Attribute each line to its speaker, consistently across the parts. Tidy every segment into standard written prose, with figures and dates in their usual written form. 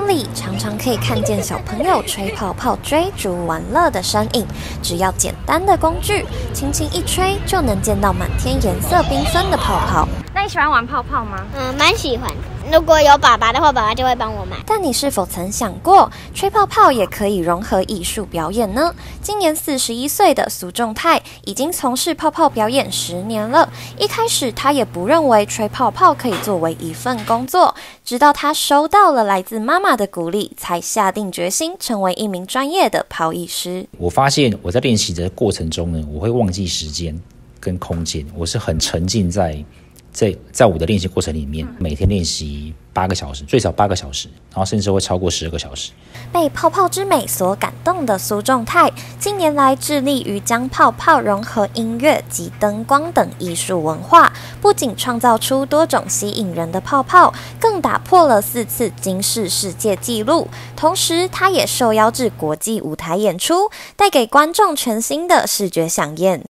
Speaker 1: 园里常常可以看见小朋友吹泡泡、追逐玩乐的身影。只要简单的工具，轻轻一吹，就能见到满天颜色缤纷的泡泡。
Speaker 2: 那你喜欢玩泡泡吗？
Speaker 3: 蛮喜欢。如果有爸爸的话，爸爸就会帮我买。
Speaker 1: 但你是否曾想过，吹泡泡也可以融合艺术表演呢？今年41岁的苏仲泰已经从事泡泡表演10年了。一开始他也不认为吹泡泡可以作为一份工作，直到他收到了来自妈妈的鼓励，才下定决心成为一名专业的泡艺师。
Speaker 4: 我发现我在练习的过程中呢，我会忘记时间跟空间，我是很沉浸在我的练习过程里面，每天练习8个小时，最少8个小时，然后甚至会超过12个小时。
Speaker 1: 被泡泡之美所感动的苏仲泰，近年来致力于将泡泡融合音乐及灯光等艺术文化，不仅创造出多种吸引人的泡泡，更打破了4次金氏世界纪录。同时，他也受邀至国际舞台演出，带给观众全新的视觉飨宴。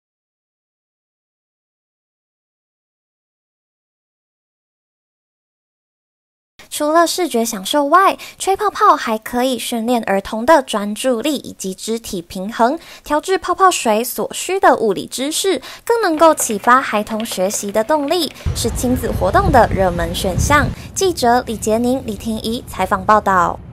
Speaker 1: 除了视觉享受外，吹泡泡还可以训练儿童的专注力以及肢体平衡，调制泡泡水所需的物理知识，更能够启发孩童学习的动力，是亲子活动的热门选项。记者李杰宁、李婷怡采访报道。